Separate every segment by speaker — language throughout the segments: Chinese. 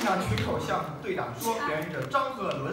Speaker 1: 向群口向队长说，表演者张鹤伦。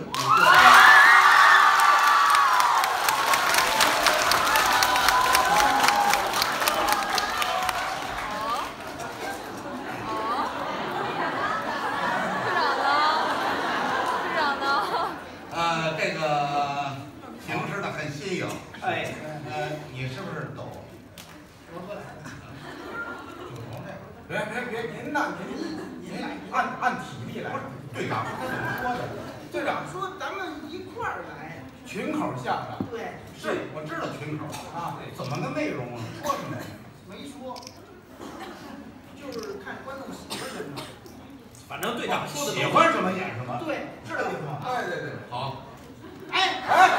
Speaker 2: 这个平时的很新颖。
Speaker 1: 哎，
Speaker 2: 你是不是抖？
Speaker 1: 我过来。
Speaker 2: 就从这个。
Speaker 1: 别，您呐，您按体力来。
Speaker 2: 不是，队长他怎么说的？
Speaker 1: 队长说咱们一块儿来。群口相声。对。
Speaker 2: 是，我知道群口啊。怎么个内容啊？说什么呀？
Speaker 1: 没说。就是看观众喜欢什么。
Speaker 3: 反正队长说的
Speaker 2: 喜欢什么演什么。
Speaker 1: 对，
Speaker 2: 是这意思吗？对，好。
Speaker 1: 哎，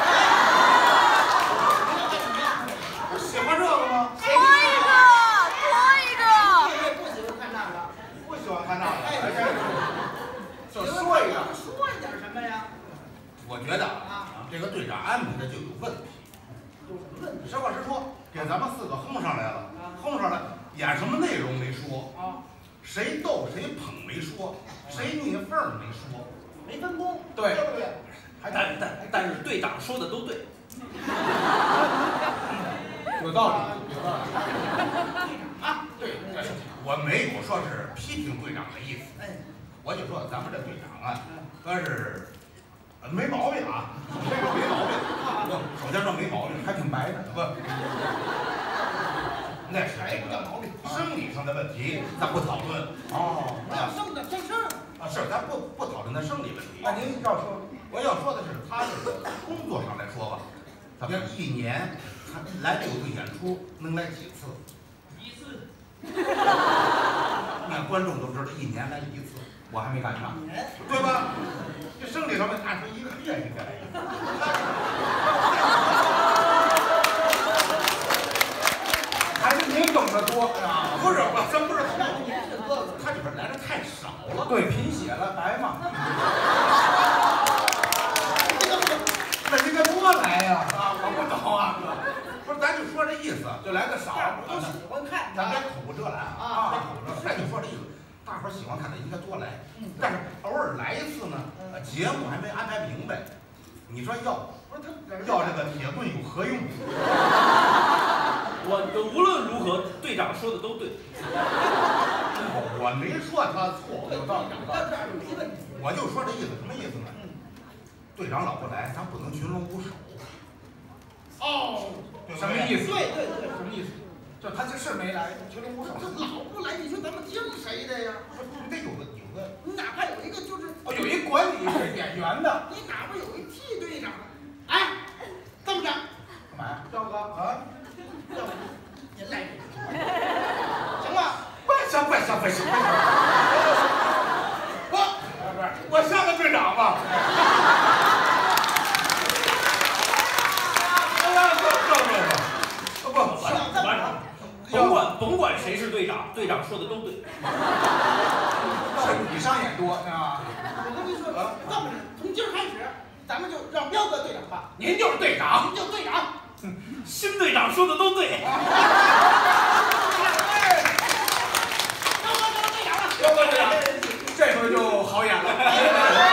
Speaker 1: 喜欢这个吗？
Speaker 4: 多一个。
Speaker 1: 我也不喜欢看那个，
Speaker 2: 不喜欢看那个。
Speaker 1: 就说一点什么呀？
Speaker 2: 我觉得啊，这个队长安排的就有问题。
Speaker 1: 有什么问题？
Speaker 2: 实话实说，给咱们4个轰上来了，轰上来，演什么内容没说
Speaker 1: 啊？谁
Speaker 2: 逗谁捧没说，谁逆缝儿没说，
Speaker 1: 没分工，对不对？
Speaker 3: 但是队长说的都对，
Speaker 1: 有道理，有道理。
Speaker 2: 啊，对，我没有说是批评队长的意思，我就说咱们这队长啊，他是没毛病啊，这个没毛病，首先说没毛病，还挺白的，不，那是这个毛病，生理上的问题，咱不讨论。哦，要生的生啊，是，咱不讨论他生理问题。那您要说，我要说的是他这个工作上来说吧，咱们1年来这个队演出能来几次？1次。那观众都知道1年来1次，我还没赶上，对吧？这生理上面按说1个月应该来1次。还是您懂得多啊？不是，我真不是他这边来的太少了。对，贫血了，白嘛。那应该多来呀！啊，我不懂啊，哥。不是，咱就说这意思，就来的少。都喜欢看，咱别口无遮拦啊！别口无遮拦，咱就说这意思。大伙儿喜欢看的应该多来，但是偶尔来一次呢，节目还没安排明白。你说要这个铁棍有何用？
Speaker 3: 无论如何，队长说的都对。
Speaker 2: 我没说他错，
Speaker 1: 有道理，有道理。
Speaker 2: 我就说这意思，什么意思呢？队长老不来，咱不能群龙无首。哦，什么意思？对，什么意思？就他这是没来，群龙无首。他老不来，你说咱们听谁的呀？你得有个，你哪怕有一个就是，有一管理是演员的，你哪怕有一替队长，哎，这么着，干嘛呀？赵哥啊，要不您来一个，行吗？不行，我像个队长吗？
Speaker 3: 甭管谁是队长，队长说的都对。
Speaker 1: 是你商演多啊！我跟您说，这么着，从今儿开始，咱们就让彪哥队长吧。您就是队长，您就是队长。
Speaker 3: 新队长说的都对。
Speaker 1: 彪哥队长，这回就好演了。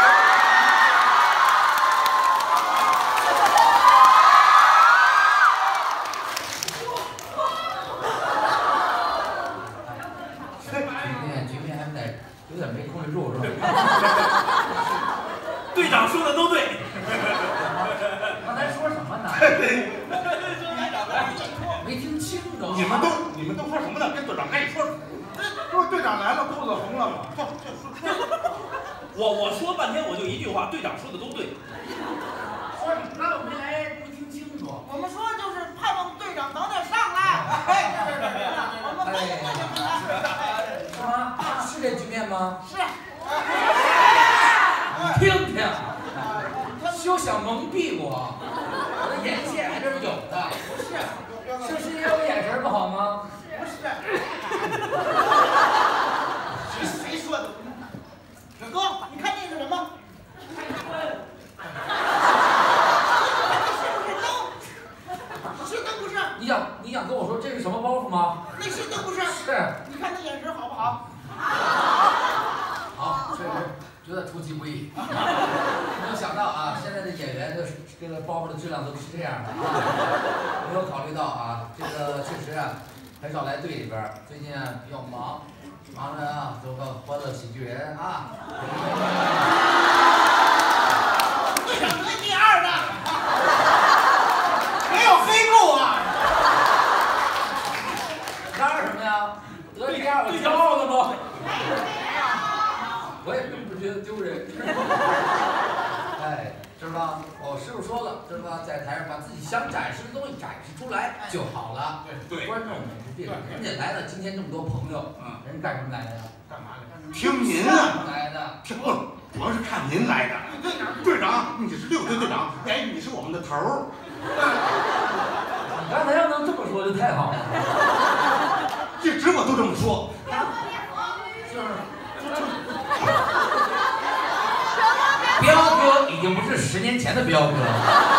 Speaker 5: 有点没控制住是吧？
Speaker 3: 队长说的都对。
Speaker 5: 刚才说什么呢？没听清楚。
Speaker 2: 你们都说什么呢？跟队长赶紧说。这不队长来了，裤子红了吗？
Speaker 3: 我说半天我就一句话，队长说的都对。
Speaker 5: 说你刚才没来，没听清楚。
Speaker 1: 我们说就是盼望队长早点上来。我们
Speaker 5: 是吗？是这局面吗？
Speaker 1: 是。
Speaker 5: 你听听，休想蒙蔽我，我的眼线还是有的。不是因为我眼神不好吗？
Speaker 1: 不是。谁说的？小哥，你看那是什么？是灯不是？
Speaker 5: 你想跟我说这是什么包袱吗？
Speaker 1: 那是灯不是？
Speaker 5: 是。
Speaker 1: 你看他眼神好不好？
Speaker 5: 好，这回觉得出其不意。没有想到啊，现在的演员这个包袱的质量都是这样的啊。没有考虑到啊，这个确实啊，很少来队里边。最近啊比较忙，忙着啊做个欢乐喜剧人啊。
Speaker 1: 队长得第2的，没有黑幕啊！
Speaker 5: 嚷什么呀？得第2，我骄傲的不？我也并不觉得丢人。哎，是吧？我师傅说了，是吧？在台上把自己想展示的东西展示出来就好了。
Speaker 2: 对，
Speaker 5: 观众也是这种，人家来了，今天这么多朋友，人干什么来的呀？
Speaker 1: 干嘛来？
Speaker 2: 听您啊！
Speaker 5: 来的。
Speaker 2: 不，主要是看您来的。队长，你是6队队长，哎，你是我们的头儿。
Speaker 5: 你刚才要能这么说就太好了。
Speaker 2: 一直我都这么说。
Speaker 5: 彪哥已经不是10年前的彪哥了。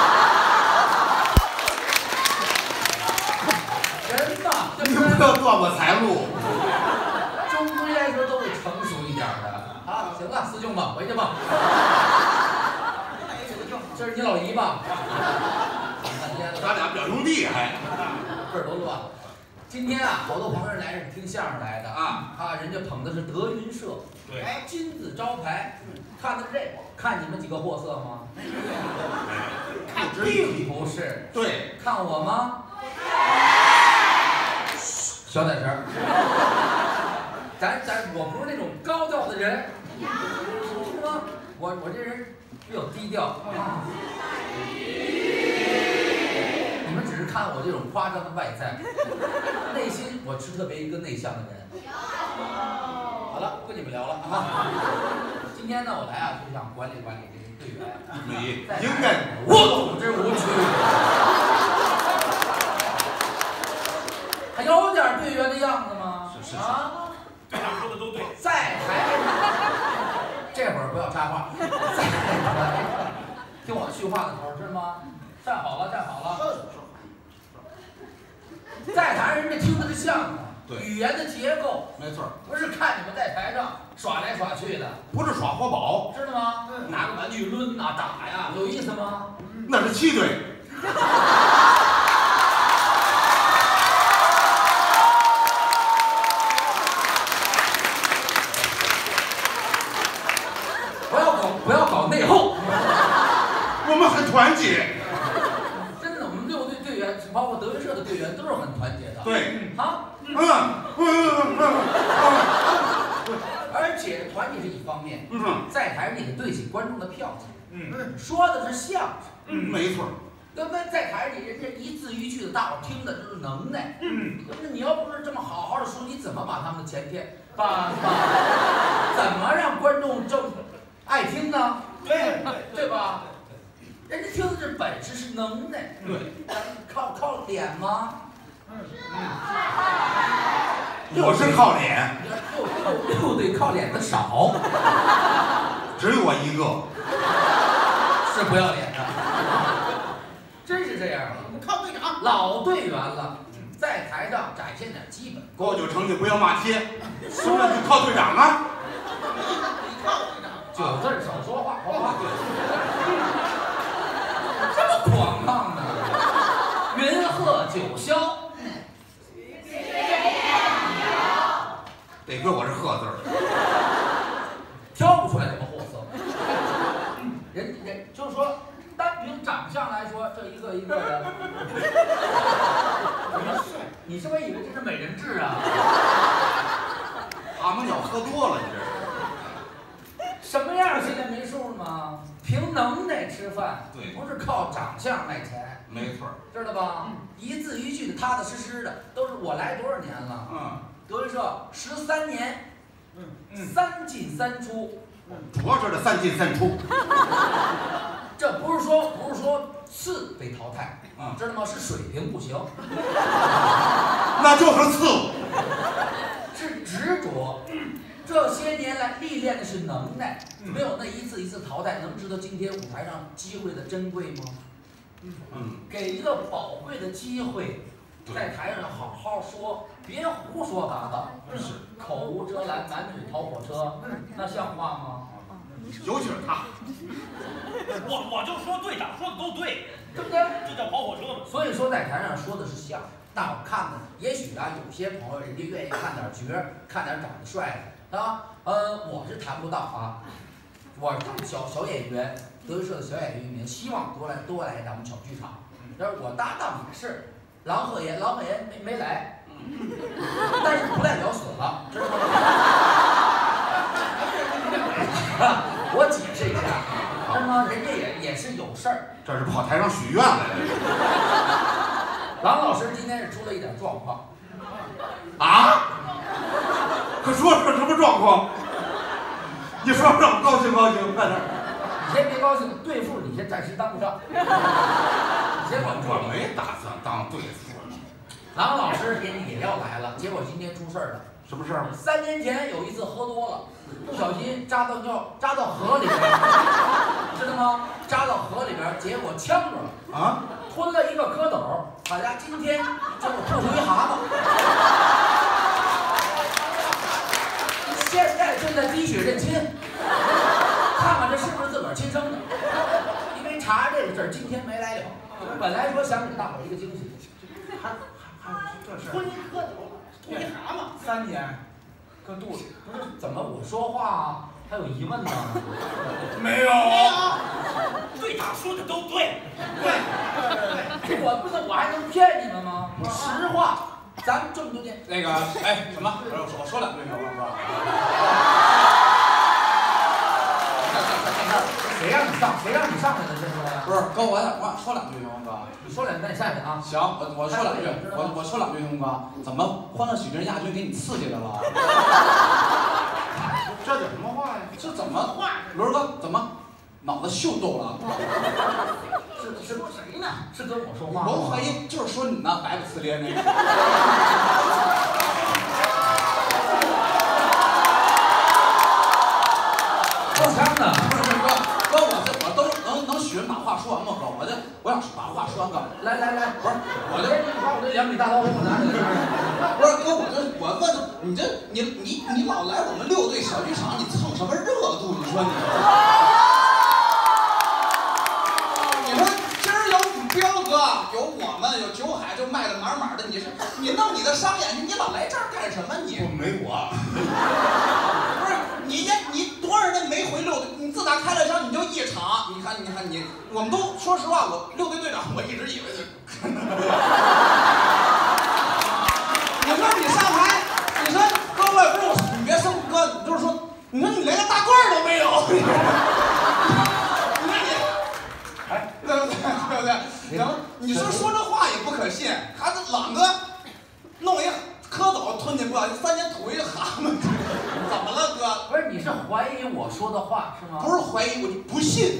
Speaker 5: 人嘛，
Speaker 2: 你不要断我财路。
Speaker 5: 终归来说都是成熟一点的啊。行了，师兄吧，回去吧。这是你老姨吧？
Speaker 2: 咱俩表兄弟还
Speaker 5: 倍儿都乱。今天啊，好多朋友来是听相声来的啊，人家捧的是德云社，
Speaker 2: 对，
Speaker 5: 金字招牌，看的是这个，看你们几个货色吗？
Speaker 2: 看
Speaker 5: 并不是，
Speaker 2: 对，
Speaker 5: 看我吗？小点声。我不是那种高调的人，是吗？我这人比较低调。你们只是看我这种夸张的外在，内心我是特别一个内向的人。好了，不跟你们聊了啊。今天呢，我来啊，就想管理管理这些队员。
Speaker 2: 你应该
Speaker 5: 无组织无趣，还有点队员的样子吗？
Speaker 2: 是
Speaker 5: 啊，
Speaker 3: 队长说的都对。
Speaker 5: 在台上，这会儿不要插话，在台上听我训话的时候是吗？站好了，站好了。在台上人家听的是相声，
Speaker 2: 对，
Speaker 5: 语言的结构，
Speaker 2: 没错，
Speaker 5: 不是看你们在台上耍来耍去的，
Speaker 2: 不是耍活宝，
Speaker 5: 知道吗？拿个玩具抡啊打呀，有意思吗？
Speaker 2: 那是7队。
Speaker 5: 不要搞内讧，
Speaker 2: 我们很团结。
Speaker 5: 真的，我们6队队员，包括德云社的队员，都是很团结的。
Speaker 2: 对，
Speaker 5: 啊，而且团结是一方面，在台上也得对起观众的票钱。说的是相声，
Speaker 2: 没错。
Speaker 5: 对不对？在台上人家一字一句的，大伙听的就是能耐。那你要不是这么好好的说，你怎么把他们的钱骗？怎么让观众爱听呢？对吧？人家听的是本事，是能耐。
Speaker 2: 对，
Speaker 5: 靠脸吗？
Speaker 2: 我是靠脸。
Speaker 5: 6队靠脸的少，
Speaker 2: 只有我一个，
Speaker 5: 是不要脸的，真是这样的。
Speaker 1: 我们靠队长，
Speaker 5: 老队员了，在台上展现点基本功。
Speaker 2: 高9成绩不要骂街，说了就靠队长啊。
Speaker 1: 你靠队长
Speaker 5: 9字少说话，好不好？这么狂放呢？云鹤九霄，
Speaker 2: 得亏我是鹤字儿，
Speaker 5: 挑不出来什么货色。人就是说，单凭长相来说，这一个一个的，你是不是以为这是美人痣啊？
Speaker 2: 蛤蟆脚喝多了，你这是。
Speaker 5: 什么样现在没数吗？凭能耐吃饭，
Speaker 2: 对，
Speaker 5: 不是靠长相卖钱，
Speaker 2: 没错，
Speaker 5: 知道吧？一字一句的，踏踏实实的，都是我来多少年了？德云社13年，3进3出，
Speaker 2: 主要是这3进3出。
Speaker 5: 这不是说次被淘汰，知道吗？是水平不行，
Speaker 2: 那就是次，
Speaker 5: 是执着。这些年来历练的是能耐，没有那一次一次淘汰，能知道今天舞台上机会的珍贵吗？给一个宝贵的机会，在台上好好说，别胡说八道，口无遮拦，满嘴跑火车，那像话吗？
Speaker 2: 尤其是他。
Speaker 3: 我就说队长说的都对，
Speaker 5: 对不对？
Speaker 3: 这叫跑火车嘛。
Speaker 5: 所以说在台上说的是相声，大伙看的也许啊，有些朋友人家愿意看点角儿，看点长得帅的啊。我是谈不到啊，我是小演员，德云社的小演员一名，希望多来咱们小剧场。但是我搭档也是郎鹤炎没来，但是不代表死了，知道吗？我解释一下，知道吗？人家也是有事儿。
Speaker 2: 这是跑台上许愿来了。
Speaker 5: 郎老师今天是出了一点状况。
Speaker 2: 啊？可说什么状况？你说让我高兴高兴，快点。
Speaker 5: 你先别高兴，对付你先暂时当不上。
Speaker 2: 我没打算当对付。
Speaker 5: 郎老师也要来了，结果今天出事儿了。
Speaker 2: 什么事儿
Speaker 5: ？3年前有一次喝多了，不小心扎到河里边，知道吗？扎到河里边，结果呛着了
Speaker 2: 啊，
Speaker 5: 吞了一个蝌蚪。好家伙，今天就是吐出一蛤蟆，现在正在滴血认亲，看看这是不是自个儿亲生的。因为查这个事儿，今天没来了。本来说想给大伙儿一个惊喜，
Speaker 2: 还这事
Speaker 1: 吞一蝌蚪，吞一蛤蟆，3年，搁肚里。
Speaker 5: 不是怎么我说话啊？还有疑问呢？
Speaker 2: 没有。
Speaker 3: 队长说的都对。
Speaker 5: 对，我还能骗你们吗？实话，咱们这么多年，
Speaker 6: 那个，哎，什么？我说两句行吗，哥？
Speaker 5: 谁让你上来的？这是
Speaker 6: 不是哥，我说两句行吗，哥？
Speaker 5: 你说两句，再下去啊。
Speaker 6: 行，我说两句，我说两句行吗，哥？怎么欢乐喜剧人亚军给你刺激的了？
Speaker 2: 这叫什么话呀？
Speaker 6: 这怎么话？轮哥怎么脑子秀逗了？
Speaker 5: 是说谁呢？是跟我说话吗？
Speaker 6: 我怀疑就是说你呢，白不呲咧那个。
Speaker 5: 够呛的。
Speaker 6: 哥，我都能学把话说完吗？哥，我想把话说完，哥。
Speaker 5: 来，
Speaker 6: 不是，
Speaker 5: 我把我这2米大刀给我拿起来。
Speaker 6: 不是哥，我问你老来我们6队小剧场，你蹭什么热度？你说你。你说今儿有彪哥，有我们，有九海，就卖的满满的。你弄你的商演，你老来这儿干什么？你
Speaker 2: 没我。
Speaker 6: 不是你多少人没回6队？你自打开了商你就一场，你看你，我们都说实话，我6队队长，我一直以为是。你说你上台，你说哥，我也不是你别生哥，你就是说，你说你连个大褂都没有，你说你，哎，对不对？行，你说这话也不可信，还这朗哥弄一蝌蚪吞进不小心，3年吐一蛤蟆，怎么了哥？
Speaker 5: 不是，你是怀疑我说的话是吗？
Speaker 6: 不是怀疑我，你不信。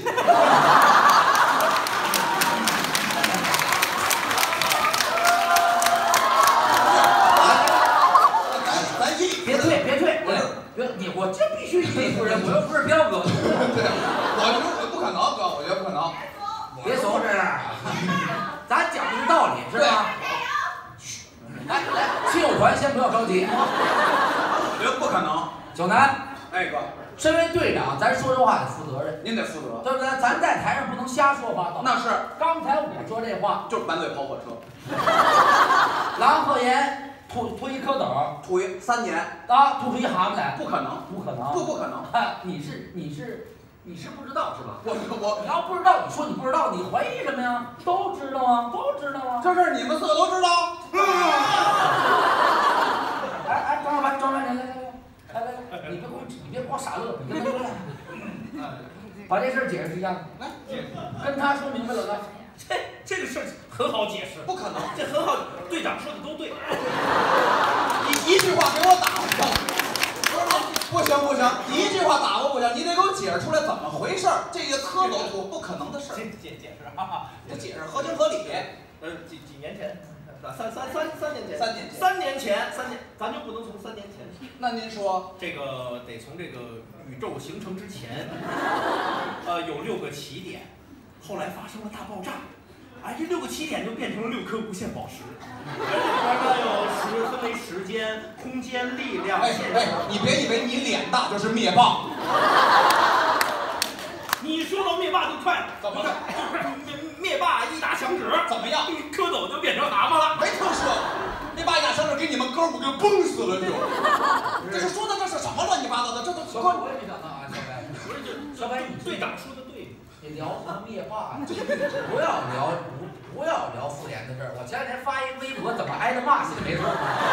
Speaker 5: 别退，我这必须以理服人，我又不是彪哥。
Speaker 6: 对，我不可能，哥，我觉得不可能。
Speaker 5: 别怂着，咱讲的是道理，是吧？来，亲友团先不要着急。
Speaker 6: 我觉得不可能。
Speaker 5: 九南，
Speaker 6: 哎哥，
Speaker 5: 身为队长，咱说这话得负责任，
Speaker 6: 您得负责，
Speaker 5: 对不对？咱在台上不能瞎说八道。
Speaker 6: 那是，
Speaker 5: 刚才我说这话
Speaker 6: 就是满嘴跑火车。
Speaker 5: 郎鹤炎。吐一蝌蚪，
Speaker 6: 吐3年
Speaker 5: 啊，吐出一蛤蟆来，
Speaker 6: 不可能，
Speaker 5: 不可能，
Speaker 6: 不可能。
Speaker 5: 你是不知道是吧？
Speaker 6: 我
Speaker 5: 你要不知道，你说你不知道，你怀疑什么呀？都知道啊，都知道啊。
Speaker 6: 这事你们4个都知道。
Speaker 5: 哎，张老板，来，你别光傻乐，你跟他说来，把这事解释一下，来，跟他说明白了来。
Speaker 3: 这个事儿很好解释，
Speaker 6: 不可能，
Speaker 3: 这很好，队长说的都对。
Speaker 6: 一句话给我打过，不行，一句话打过不行，你得给我解释出来怎么回事儿。这个蝌蚪吐不可能的事儿，
Speaker 3: 解释啊，
Speaker 6: 得解释合情合理。
Speaker 3: 几年前，3年前
Speaker 6: ，3
Speaker 3: 年前，咱就不能从3年前。
Speaker 6: 那您说，
Speaker 3: 这个得从这个宇宙形成之前，有6个起点，后来发生了大爆炸。哎，这6个起点就变成了6颗无限宝石，这里边呢分为时间、空间、力量、现实。
Speaker 6: 你别以为你脸大就是灭霸，
Speaker 3: 快，
Speaker 6: 怎么了？
Speaker 3: 灭霸一打响指，
Speaker 6: 怎么样？
Speaker 3: 蝌蚪就变成蛤蟆了。
Speaker 6: 没听说过，灭霸一打响指给你们哥5个崩死了就。这是说的这是什么乱七八糟的？这都
Speaker 5: 小白，我也没想到啊，小白。
Speaker 3: 不是，就
Speaker 5: 小白，你
Speaker 3: 队长说的对。
Speaker 5: 你聊什么灭霸？不要聊复联的事儿。我前两天发一微博，怎么挨着骂死没错。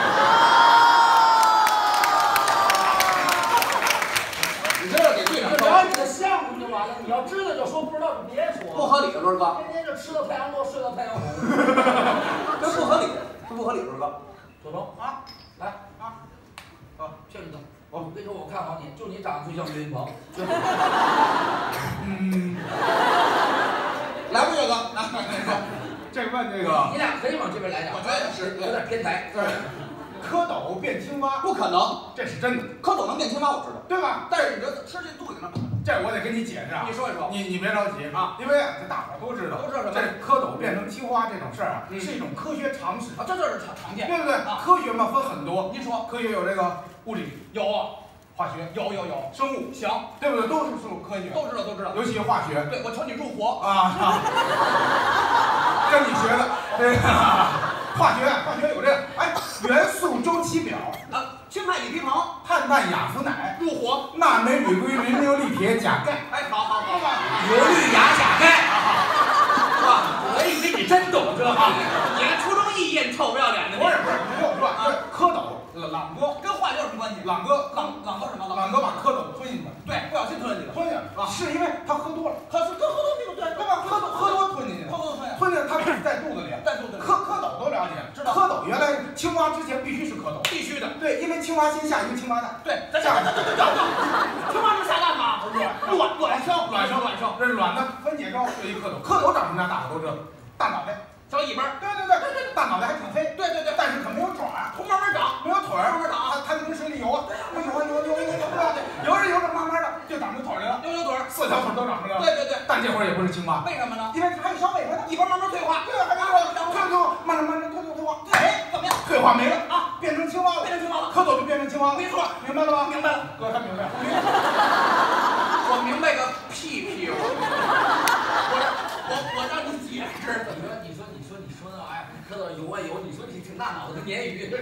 Speaker 6: 你这给队长
Speaker 5: 聊你的项目就完了。你要知道就说，不知道就别说。
Speaker 6: 不合理，伦哥。
Speaker 5: 天天就吃到太阳落，睡到太阳红。
Speaker 6: 这不合理，这不合理，伦哥。
Speaker 5: 左东啊，来啊，骗你的。我跟你说，我看好你，就你长得最像岳云鹏。
Speaker 6: 来不，岳哥，来，
Speaker 2: 这问这个，
Speaker 5: 你俩可以往这边来点，
Speaker 6: 我觉得也是
Speaker 5: 有点偏台。
Speaker 2: 对，蝌蚪变青蛙，
Speaker 6: 不可能，
Speaker 2: 这是真的，
Speaker 6: 蝌蚪能变青蛙，我知道，
Speaker 2: 对吧？
Speaker 6: 但是你这吃进肚里了，
Speaker 2: 这我得跟你解释啊。
Speaker 6: 你说一说，
Speaker 2: 你别着急啊，因为这大伙都知道，
Speaker 6: 什么？
Speaker 2: 这蝌蚪变成青蛙这种事儿啊，是一种科学常识
Speaker 6: 啊，这就是常见，
Speaker 2: 对不对？科学嘛分很多，
Speaker 6: 您说，
Speaker 2: 科学有这个物理，
Speaker 6: 有啊，
Speaker 2: 化学，
Speaker 6: 有，
Speaker 2: 生物，
Speaker 6: 行，
Speaker 2: 对不对？都是属科学，
Speaker 6: 都知道，
Speaker 2: 尤其化学。
Speaker 6: 对，我瞅你入活
Speaker 2: 啊，跟你学的这个化学有这个，哎，元素周期表
Speaker 6: 啊，氢氦锂铍硼，
Speaker 2: 碳氮亚氟氖，
Speaker 6: 入活，
Speaker 2: 钠镁铝硅磷硫锂铁钾钙。
Speaker 6: 哎，好，
Speaker 5: 硫氯氩钾钙，是吧？我以为你真懂这个，
Speaker 6: 你还初中肄业，臭不要脸的。
Speaker 2: 不是，你听我说啊，蝌蚪，朗哥
Speaker 6: 跟化学有什么关系？
Speaker 2: 朗哥
Speaker 6: 什么？
Speaker 2: 朗哥把蝌蚪吞进去了，
Speaker 6: 对，不小心吞进去了，
Speaker 2: 吞进去了，是因为他喝多了，
Speaker 6: 可是跟喝多那个对
Speaker 2: 吧？喝多吞进去了，吞进去他不是在肚子里，蝌蚪都了解，知道蝌蚪原来青蛙之前必须是蝌蚪，
Speaker 6: 必须的，
Speaker 2: 对，因为青蛙先下一个青蛙蛋，
Speaker 6: 对，
Speaker 2: 下
Speaker 6: 青蛙能下蛋吗？卵生，
Speaker 2: 这是卵的分解之后就一蝌蚪，蝌蚪长什么样大伙都知道，大脑袋，
Speaker 6: 小尾巴，
Speaker 2: 对，大脑袋还挺黑，对，但是可没有爪，
Speaker 6: 从慢慢长，
Speaker 2: 没有腿儿，慢慢长，它就跟水里游啊，游着慢慢的就长出腿来了，
Speaker 6: 有腿
Speaker 2: ，4条腿都长出来了，
Speaker 6: 对，
Speaker 2: 但这会儿也不是青蛙，
Speaker 6: 为什么呢？
Speaker 2: 因为还有小尾巴呢，
Speaker 6: 一边慢慢退化，
Speaker 2: 对，还没退化，慢慢退化，
Speaker 6: 哎，怎么样？
Speaker 2: 退化没了
Speaker 6: 啊，
Speaker 2: 变成青蛙了，蝌蚪就变成青蛙了，
Speaker 6: 没错，
Speaker 2: 明白了吗？
Speaker 6: 明白了，
Speaker 2: 哥他明白，
Speaker 6: 我明白个屁，我让你解释，
Speaker 5: 怎么着？你说那玩意儿，蝌蚪游啊游，你说你挺大脑子跟鲶鱼。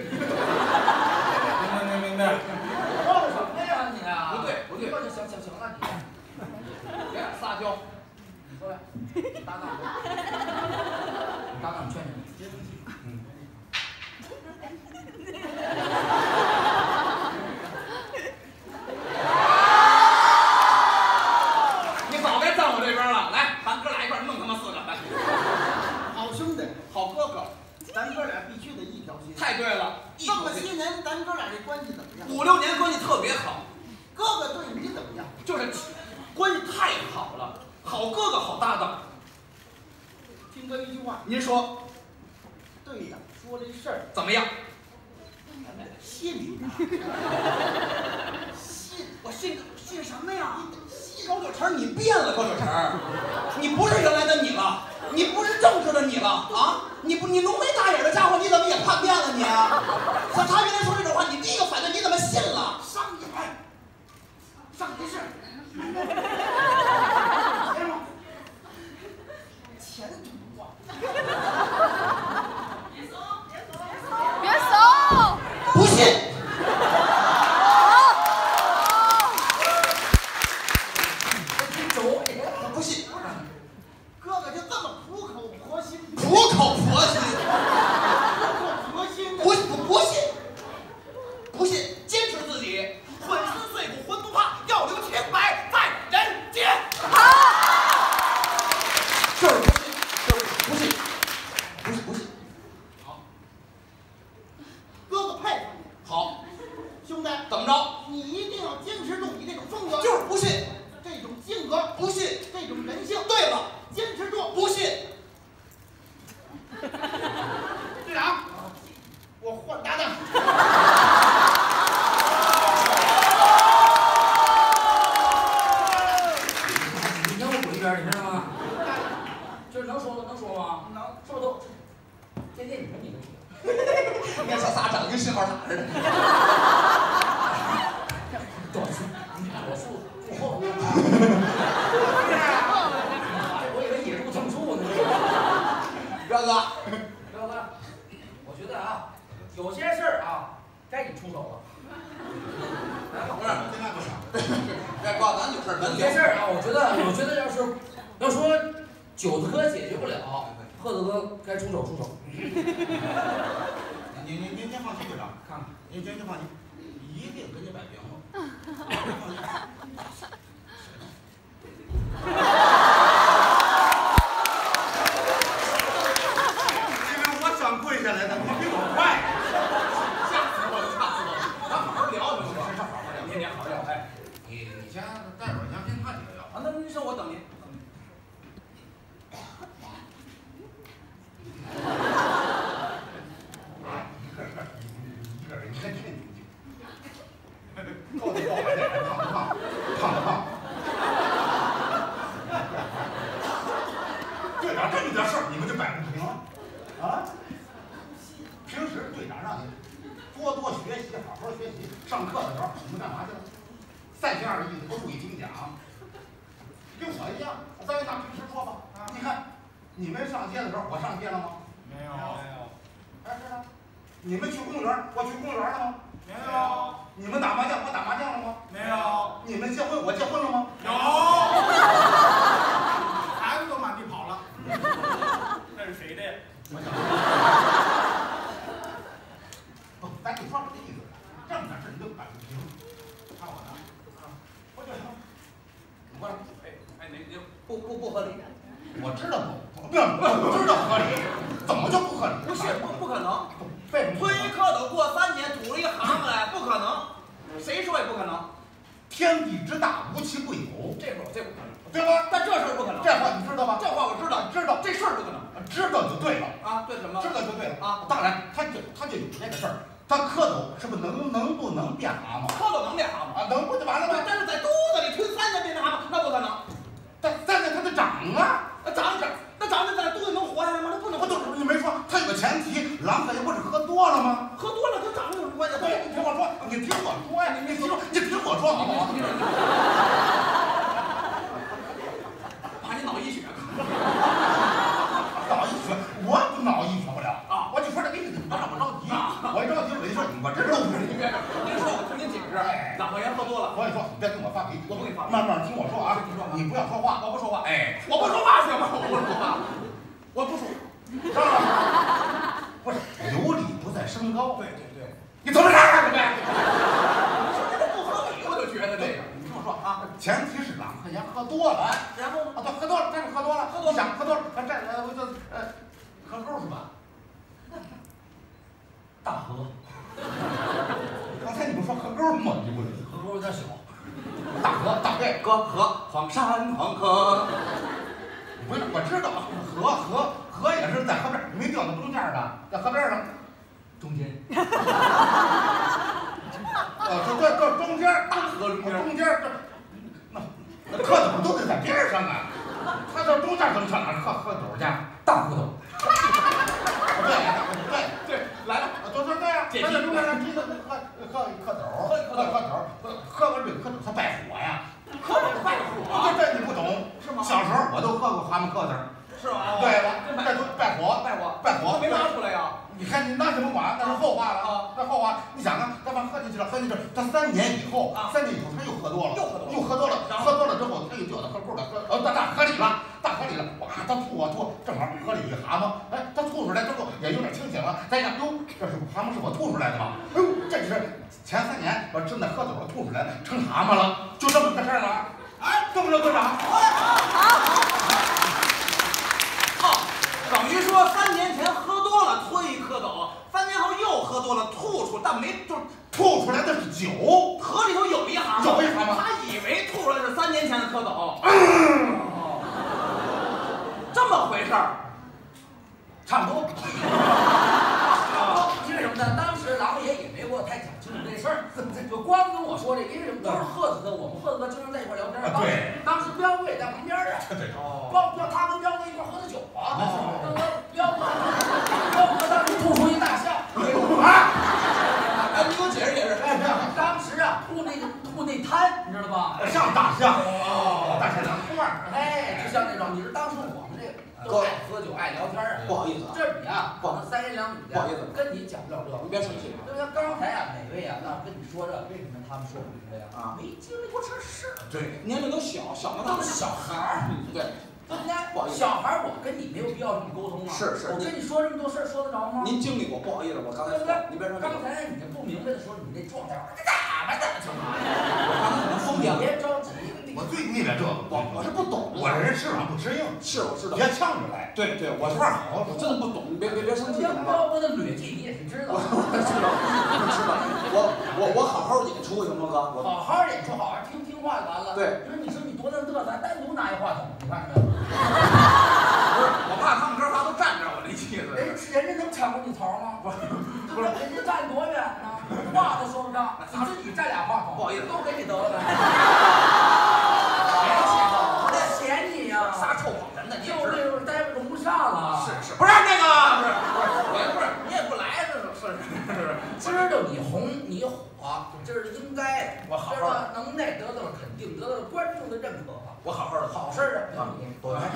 Speaker 2: 明白。
Speaker 5: 忘了什么呀你啊？
Speaker 6: 不对，
Speaker 5: 行了你，
Speaker 6: 别撒娇，
Speaker 5: 你过来，搭档，劝劝你。
Speaker 6: 你早该站我这边了，来，咱哥俩一块弄他妈4个，来，
Speaker 1: 好兄弟，
Speaker 6: 好哥哥，
Speaker 1: 咱哥俩必须得一条心。
Speaker 6: 太对了，
Speaker 1: 这么些年，咱哥俩这关系怎么样
Speaker 6: ？5、6年关系特别好，
Speaker 1: 哥哥对你怎么样？
Speaker 6: 就是关系太好了，好哥哥好搭档。
Speaker 1: 听哥一句话，
Speaker 6: 您说
Speaker 1: 队长说这事儿
Speaker 6: 怎么样？
Speaker 1: 信他，
Speaker 6: 我信什么呀？ 高九成，你变了，高九成，你不是原来的你了，你不是正式的你了啊！你浓眉大眼的家伙，你怎么也叛变了你？像他原来说这种话，你第一个反应你怎么信了？
Speaker 1: 上电视，钱多啊！
Speaker 4: 别怂！
Speaker 6: 不信。不信，
Speaker 1: 哥哥就这么苦口婆心的，
Speaker 6: 不信，坚持自己，粉身碎骨浑不怕，要留清白在人间。就是不信。
Speaker 1: 好，哥哥佩服你。
Speaker 6: 好，
Speaker 1: 兄弟，
Speaker 6: 怎么着？
Speaker 1: 你一定要坚持住你这种风格，
Speaker 6: 就是不信，
Speaker 1: 这种性格，
Speaker 6: 不信。
Speaker 1: 这种人性。
Speaker 6: 对了，
Speaker 1: 坚持住，
Speaker 6: 不信。
Speaker 1: 队长，我换搭档。
Speaker 5: 你听我鼓一边，你知道吗？就是能说吗？能，是不是都？天天你说你的，
Speaker 6: 你看小仨长得跟信号塔似的。
Speaker 5: 短速不后。
Speaker 6: 吧，咱有事咱聊。
Speaker 5: 这事儿啊，我觉得要说九子哥解决不了，鹤子哥该出手。
Speaker 2: 您放心，队长，看看，您放心，一定给你摆平了。因为我想跪下来的，你比我快。
Speaker 6: 吓死我了，咱好好聊，行不行？
Speaker 2: 好好聊，
Speaker 6: 您好好聊。哎，
Speaker 2: 你先待会儿先跟他几个聊。
Speaker 6: 啊，那您说我等您。
Speaker 2: 一个人，你看这年纪，高不高，矮不胖，胖不胖。队长这么点事儿，你们就摆不平了啊？平时队长让你多学习，好好学习。上课的时候你们干嘛去了？3心2意的不注意听讲，跟我一样。咱就拿平时说吧，你看你们上街的时候，我上街了吗？
Speaker 1: 没有。
Speaker 2: 哎，是啊。你们去公园，我去公园了吗？
Speaker 1: 没有。
Speaker 2: 你们打麻将，我打麻将了吗？
Speaker 1: 没有。
Speaker 2: 你们结婚，我结婚了吗？
Speaker 1: 有。孩子都满地跑了。那是谁的呀？
Speaker 2: 不，咱就说这个意思，这么点事你就摆不平。看我的，我就行。你过来，
Speaker 6: 您不合理。
Speaker 2: 我知道不知道合理，怎么就不合理？
Speaker 6: 不可能。
Speaker 2: 为什么？
Speaker 6: 推蝌蚪过3年，吐了一蛤蟆来，不可能。谁说也不可能。
Speaker 2: 天地之大，无奇不有。
Speaker 6: 这不可能，
Speaker 2: 对吧？
Speaker 6: 但这事儿不可能。
Speaker 2: 这话你知道吧？
Speaker 6: 这话我知道，这事儿不可能。
Speaker 2: 知道就对了
Speaker 6: 啊，对什么？
Speaker 2: 知道就对了
Speaker 6: 啊。
Speaker 2: 当然，他就有这个事儿。他蝌蚪是不是能不能变蛤蟆？
Speaker 6: 蝌蚪能变蛤蟆
Speaker 2: 啊，能不就完了吗？
Speaker 6: 但是在肚子里推3年变成蛤蟆，那不可能。
Speaker 2: 但是它得长啊。
Speaker 6: 长着在肚子里能活下来吗？那不能。
Speaker 2: 你没说，它有个前提，狼可也不是喝多了吗？
Speaker 6: 喝多了跟长得有什么关系？
Speaker 2: 对，你听我说呀，你听我说好不好？
Speaker 6: 怕你脑溢血。
Speaker 2: 脑溢血，我脑溢血不了啊！我就说这个意思，你别让我着急，我一着急我就说我这肉不是你别说，
Speaker 6: 您说我听您解释。哪回喝多了？
Speaker 2: 我跟你说，你别跟我发脾气，
Speaker 6: 我不给你发脾气。
Speaker 2: 慢慢听我说啊，你不要说话，
Speaker 6: 我不说话。
Speaker 2: 哎，
Speaker 6: 我不说话行吗？我不说话，我不说。
Speaker 2: 不是有理不在声高。
Speaker 6: 对，
Speaker 2: 你怎么看呗？
Speaker 6: 说这个不合理，我就觉得这个。
Speaker 2: 你听我说啊，前提是狼可言喝多了，
Speaker 6: 然后
Speaker 2: 啊，对，喝多了，但是喝多了，你想喝多了，我就喝够是吧？
Speaker 5: 大河，
Speaker 2: 刚才你不说河沟吗？你不是
Speaker 5: 河沟有点小。
Speaker 2: 大河，大对，
Speaker 6: 河，黄山黄河。
Speaker 2: 不是，我知道河也是在河边，没掉到中间的，在河边上，
Speaker 5: 中间。
Speaker 2: 这中间，
Speaker 6: 大河
Speaker 2: 中间那蝌蚪都得在边上啊，它到中间怎么上哪蝌蚪去？
Speaker 5: 大蝌蚪。
Speaker 2: 对，来了，对啊，
Speaker 6: 解
Speaker 2: 在中间上追的蝌蚪，喝完这蝌蚪它败火呀。
Speaker 6: 蝌蚪败火？
Speaker 2: 这你不懂是吗？小时候我都喝过蛤蟆蝌蚪。
Speaker 6: 是吧？
Speaker 2: 对了，这都败火，
Speaker 6: 没拿出来呀。
Speaker 2: 你看你拿什么管？那是后话了
Speaker 6: 啊，
Speaker 2: 那后话。你想啊，他把喝进去了，他3年以后，他又喝多了，喝多了之后，他又掉到河沟了，大河里了，哇，他吐，正好河里有蛤蟆，哎，他吐出来之后也有点清醒了，再一看，哟，这是蛤蟆是我吐出来的吗？哎呦，这是前3年我真的喝酒了吐出来成蛤蟆了，就这么个事儿了。哎，对不对，队长？
Speaker 6: 等于说3年前喝多了脱一蝌蚪，3年后又喝多了吐出，但没就
Speaker 2: 吐出来的是酒，
Speaker 6: 河里头有一蛤蟆，他以为吐出来是3年前的蝌蚪，这么回事儿，
Speaker 5: 差不多。因为什么呢？当时狼爷也没给我太讲清楚这事儿，就光跟我说这，因为什么都是鹤子哥，我们鹤子哥经常在一块聊天。
Speaker 2: 对，
Speaker 5: 当时彪哥也在旁边啊。
Speaker 2: 对。
Speaker 5: 他跟彪哥一块喝的酒啊。彪哥当时吐出一大象。
Speaker 6: 哎，你给我解释解释。
Speaker 5: 当时啊，吐那滩，像大象。
Speaker 2: 大象两块儿，
Speaker 5: 哎，就像那种，你是当时我们这个都爱喝酒爱聊天啊。
Speaker 6: 不好意思啊，
Speaker 5: 这你啊，可能三言两语的，
Speaker 6: 不好意思，
Speaker 5: 跟你讲不了这个。
Speaker 6: 你别生气。
Speaker 5: 就像刚才啊，哪位啊，那跟你说这，为什么他们说不明白呀？啊，没经历过这事。
Speaker 6: 对，年龄都小，小的
Speaker 5: 都是小孩儿。
Speaker 6: 对。
Speaker 5: 对不对？小孩儿，我跟你没有必要这么沟通啊。
Speaker 6: 是。
Speaker 5: 我跟你说这么多事儿，说得着吗？
Speaker 6: 您经历过，不好意思，我刚才
Speaker 5: 对不对？
Speaker 6: 你别说。
Speaker 5: 刚才你不明白的时候，你那状态，这咋吧的？
Speaker 6: 我刚才可能疯癫了。
Speaker 5: 别着急，
Speaker 2: 我最腻了这个，
Speaker 6: 我是不懂，
Speaker 2: 我这人吃软不吃硬。
Speaker 6: 是，我知道。
Speaker 2: 别呛着来。
Speaker 6: 对，我这话好，我真的不懂，别生气。
Speaker 5: 要不的劣迹你也是知道。
Speaker 6: 知道。我好好演出行吗，哥？
Speaker 5: 好好演出，好好听话就完了。
Speaker 6: 对。
Speaker 5: 你说你多能嘚瑟，单独拿一话筒，你看这。
Speaker 6: 不是，我怕他们哥仨都站着，我那意思。
Speaker 5: 人家能抢过你槽吗？不是，人家站多远呢？话都说不上，你自己占俩话筒，
Speaker 6: 不好意思，
Speaker 5: 都给你得了呗。我嫌你呀，
Speaker 6: 仨臭捧哏的，你
Speaker 5: 就是待不容不下了。
Speaker 6: 是，不是那个，不是，你也不来，这是。
Speaker 5: 知道你红你火，这是应该的。
Speaker 6: 我好
Speaker 5: 好的，能耐得到了肯定，得到了观众的认可。
Speaker 6: 我好好的，
Speaker 5: 好事儿啊！你多来。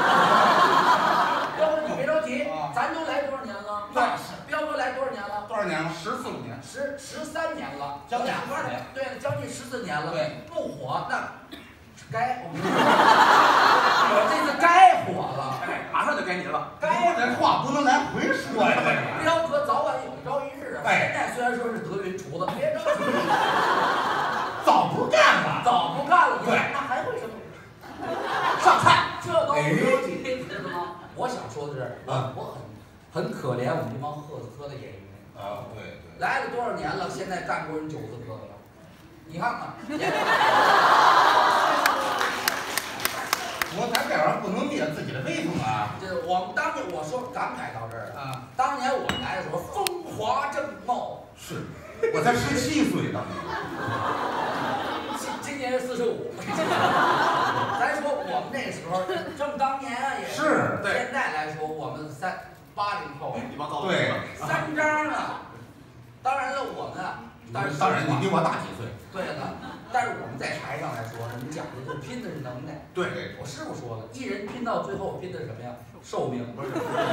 Speaker 5: 彪哥，你别着急，咱都来多少年了？
Speaker 6: 对，
Speaker 5: 彪哥来多少年了？
Speaker 2: 多少年了
Speaker 6: ？14年
Speaker 5: ，13年了，
Speaker 2: 将近14
Speaker 5: 年。对了，将近14年了。
Speaker 6: 对，
Speaker 5: 不火那该我这次该火了，
Speaker 6: 马上就该您了。
Speaker 5: 该
Speaker 2: 这话不能来回说呀，
Speaker 5: 彪哥早晚有一朝一日啊。现在虽然说是德云厨子，别着急，
Speaker 2: 早不干了，
Speaker 5: 对，那还会什么？
Speaker 6: 上菜，
Speaker 5: 这都不着急，知道吗？我想说的是，我很可怜我们这帮赫子科的演员
Speaker 2: 啊，对，
Speaker 5: 来了多少年了，现在干过人9字科了，你看看。
Speaker 2: 咱这玩意儿不能灭自己的威风啊！
Speaker 5: 这我们当年我说感慨到这儿啊，当年我来的时候风华正茂，
Speaker 2: 是，我才17岁当年。
Speaker 5: 今年45。咱说我们那时候这么当年啊，也
Speaker 2: 是。
Speaker 5: 现在来说，我们80后，
Speaker 6: 你帮高
Speaker 2: 对
Speaker 5: 3张啊。当然了，我们啊，
Speaker 2: 当然你比我大几岁。
Speaker 5: 对了，但是我们在台上来说，我们讲的就是拼的是能耐。
Speaker 2: 对，
Speaker 5: 我师傅说了，艺人拼到最后拼的是什么呀？寿命。不是。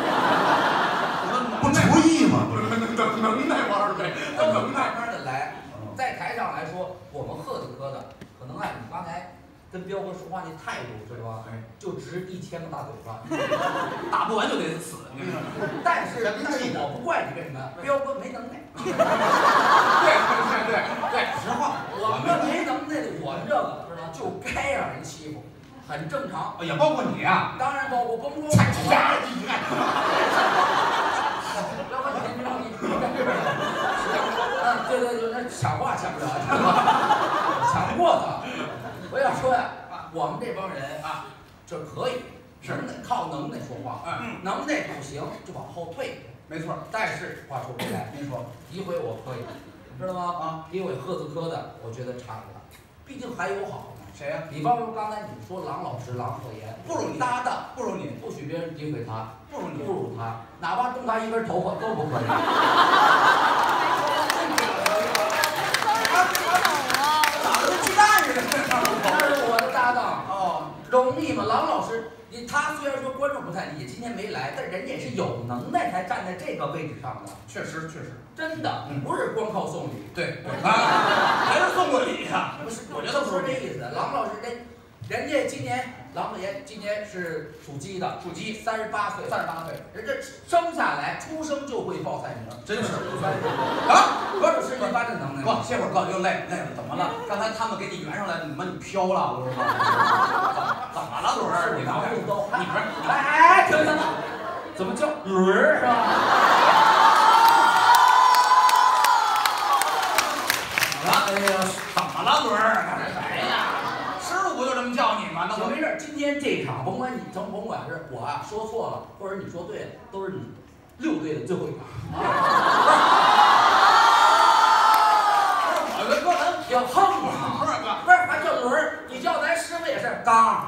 Speaker 2: 不厨艺吗？不是，
Speaker 6: 能耐玩儿呗，
Speaker 5: 都能慢慢的来。在台上来说，我们赫子科的，可能你刚才跟彪哥说话那态度，知道吧？就值1000个大嘴巴，
Speaker 6: 打不完就得死。
Speaker 5: 但是我不怪你，为什么？彪哥没能耐。
Speaker 6: 对，实话，
Speaker 5: 我们没能耐的，我们这个知道就该让人欺负，很正常。
Speaker 2: 也包括你啊。
Speaker 5: 当然包括甭说我。彪哥，你别着急。对，那抢话抢不了，抢过他。我想说呀，我们这帮人啊，这可以，能耐靠能耐说话，能耐不行就往后退，
Speaker 6: 没错。
Speaker 5: 但是话说回来，您说诋毁我可以，知道吗？诋毁赫子科的，我觉得差不了，毕竟还有好的。
Speaker 6: 谁呀？
Speaker 5: 比方说刚才你们说郎老师、郎鹤炎，
Speaker 6: 不如你
Speaker 5: 搭档，
Speaker 6: 不如你，
Speaker 5: 不许别人诋毁他，
Speaker 6: 不如你，
Speaker 5: 不如他，哪怕动他一根头发都不可以。
Speaker 6: 长得跟鸡蛋似的。
Speaker 5: 那是我的搭档
Speaker 6: 哦，
Speaker 5: 容易吗？郎老师，他虽然说观众不太理解，今天没来，但人家也是有能耐才站在这个位置上的。
Speaker 6: 确实，
Speaker 5: 真的，不是光靠送礼。
Speaker 6: 对，还是送过礼呀。
Speaker 5: 不是，我觉得不是这意思。郎老师人家今年郎鹤炎今年是属鸡的，属鸡38岁，人家生下来出生就会报菜名，
Speaker 6: 真是
Speaker 5: 啊，不是一般的能耐。
Speaker 6: 哥，歇会儿哥又累了，怎么了？刚才他们给你圆上来，你飘了，我说怎么了，轮儿？你看你不是，
Speaker 5: 哎，停，怎么叫轮儿是吧？
Speaker 6: 哎呀，怎么了，轮儿？哎呀，师傅不就这么叫你吗？那
Speaker 5: 没事，今天这场甭管是我啊说错了，或者你说对了，都是你6队的最后一场。
Speaker 6: 我跟哥咱
Speaker 5: 要横嘛，
Speaker 6: 不是哥，
Speaker 5: 不是还叫轮儿，你叫咱师傅也是刚。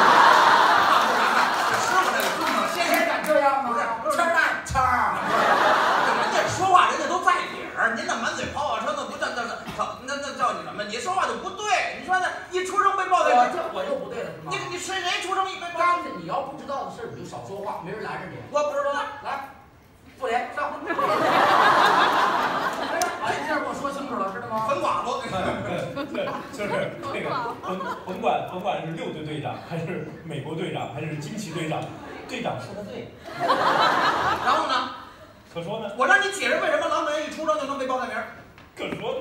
Speaker 6: 师傅那个尊称，
Speaker 5: 现在敢这样吗？谦儿大谦儿。
Speaker 6: 人家说话人家都在理儿，您那满嘴跑车那不那叫你什么？你说话就不对。你说那一出生被抱在，
Speaker 5: 我又不对了是吗？
Speaker 6: 你谁出生一被抱？
Speaker 5: 你要不知道的事你就少好说话，没人拦着你。
Speaker 6: 我不知道。
Speaker 5: 来，妇联上。把这事儿给我说清楚了，知道吗？
Speaker 6: 分寡妇。
Speaker 3: 对，就是那个甭管是6队队长，还是美国队长，还是惊奇队长，队长说的对。
Speaker 6: 然后呢？
Speaker 3: 可说呢？
Speaker 6: 我让你解释为什么郎本一出生就能被报菜名。
Speaker 3: 可说呢？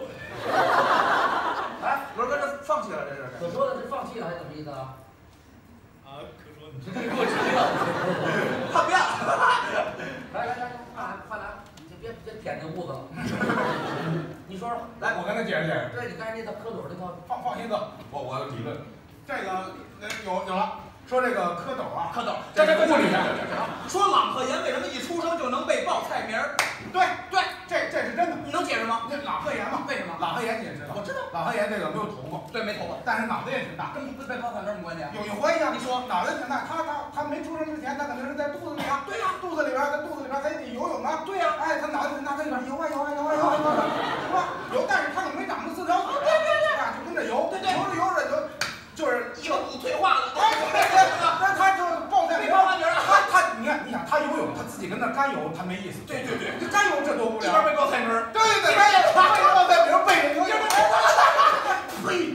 Speaker 6: 哎，轮哥这放弃了，这是。
Speaker 5: 可说的是放弃了还是怎么意思啊？
Speaker 3: 啊，可说呢？
Speaker 5: 这给我吃掉。
Speaker 6: 他不要。
Speaker 5: 来，快来，你别舔那屋子了。你说说，
Speaker 2: 来，我跟他解释解释。
Speaker 5: 对你刚才那套蝌蚪那套，
Speaker 2: 放心哥，我有理论。这个有了，说这个蝌蚪啊，
Speaker 6: 蝌蚪，
Speaker 2: 这是物理上
Speaker 6: 说郎鹤炎为什么一出生就能被报菜名？
Speaker 2: 对，这是真的。
Speaker 6: 你能解释吗？
Speaker 2: 那朗鹤炎嘛，
Speaker 6: 为什么？
Speaker 2: 朗鹤炎你也知道，
Speaker 6: 我知道，
Speaker 2: 朗鹤炎这个没有头发，
Speaker 6: 对，没头发，
Speaker 2: 但是脑袋也挺大，
Speaker 6: 跟被报菜名有什么关系啊？
Speaker 2: 有关系啊。你说脑袋挺大，他没出生之前，他肯定是在肚子里啊。对呀，肚子里边他得游泳啊。对呀，哎，他脑袋挺大，在里边游啊，但是他可没长出4条腿，就跟着游，游着就是
Speaker 6: 一个骨退化了。
Speaker 2: 哎，那他就报菜名，你看，他游泳，他自己跟那干游，他没意思。对，这干游这多无聊。
Speaker 6: 一边被报菜名，
Speaker 2: 对，他被报菜名，背着游泳。
Speaker 6: 呸！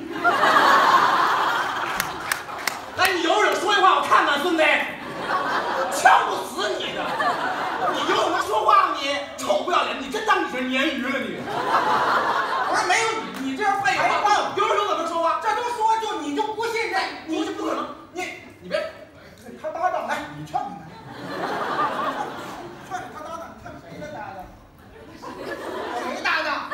Speaker 6: 来，你游泳说句话，我看看，孙子，呛不死你的！你游泳能说话吗？你臭不要脸！你真当你是鲶鱼了你？我说没有你这样废话，游泳怎么说话？
Speaker 2: 这都说就你就不信任，
Speaker 6: 你就不可能，你别，
Speaker 2: 他搭档来，你劝劝他，他搭档，劝谁的搭档？谁搭档？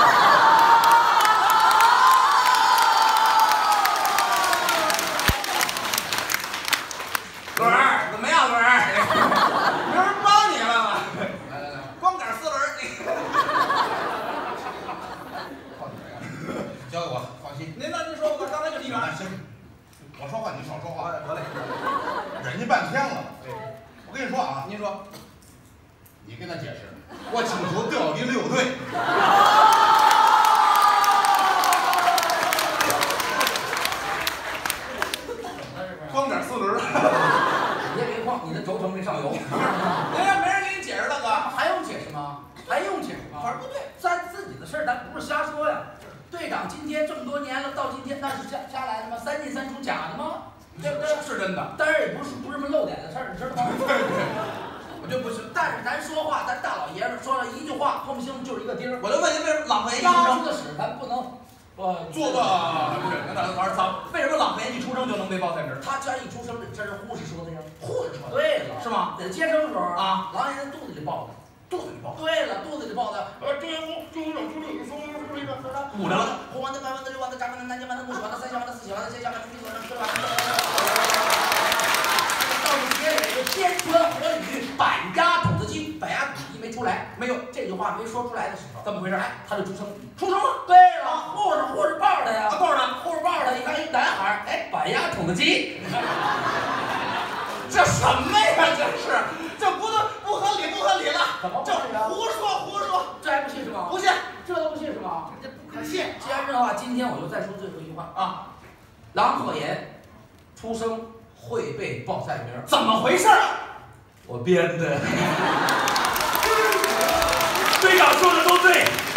Speaker 6: 轮儿怎么样？轮儿，有人帮你了吗？来，光杆4轮，
Speaker 2: 交给我，放心。
Speaker 6: 您说，我刚才就1元。
Speaker 2: 行，我说话你少说话。
Speaker 6: 得嘞，
Speaker 2: 忍你半天了。我跟你说啊，
Speaker 6: 您说，
Speaker 2: 你跟他解释，我请求调离6队。光杆4轮。
Speaker 5: 你别慌，你的轴承没上油。
Speaker 6: 人家没人给你解释了，哥，
Speaker 5: 还用解释吗？还用解释吗？
Speaker 6: 反正不对，
Speaker 5: 咱自己的事儿，咱不是瞎说呀。队长今天这么多年了，到今天那是瞎来的吗？3进3出假的吗？对不对？
Speaker 6: 是真的。
Speaker 5: 当然也不是什么露脸的事儿，你知道吗？
Speaker 6: 我就不是，
Speaker 5: 但是咱说话，咱大老爷们说了一句话，后面心就是一个钉儿。
Speaker 6: 我就问您，为什么郎鹤炎一出生
Speaker 5: 拉出的屎，咱不能。
Speaker 6: 做吧，那玩儿脏。为什么郎鹤炎一出生就能被报菜名？
Speaker 5: 他家一出生，这是护士说的呀。
Speaker 6: 护士说的。
Speaker 5: 对了，
Speaker 6: 是吗？
Speaker 5: 在接生的时候
Speaker 6: 啊，
Speaker 5: 郎爷肚子里抱的。
Speaker 6: 肚子里抱。
Speaker 5: 对了，肚子里抱的。
Speaker 6: 捂着了。
Speaker 5: 红丸子、白丸子、绿丸子、炸丸子、南京丸子、木薯丸子、3鲜丸子、4血丸子、鲜虾丸子、蜜丸子、吃丸子。到结尾，天川河宇，板鸭筒子鸡，板鸭筒子鸡没出来，没有这句话没说出来的时候，
Speaker 6: 怎么回事？
Speaker 5: 哎，他就出生
Speaker 6: 了。
Speaker 5: 对了，护士抱着他呀，
Speaker 6: 抱着呢，
Speaker 5: 护士抱着他，一看一男孩，哎，板鸭筒子鸡，
Speaker 6: 这什么呀？这不合理了。
Speaker 5: 怎么
Speaker 6: 这胡说，
Speaker 5: 这还不信是吗？
Speaker 6: 不信，
Speaker 5: 这都不信是吗？
Speaker 2: 这不可信。
Speaker 5: 既然这样的话，今天我就再说最后一句话
Speaker 6: 啊，
Speaker 5: 郎鹤炎出生会被报菜名，
Speaker 6: 怎么回事？
Speaker 5: 我编的。
Speaker 3: 队长说的都对。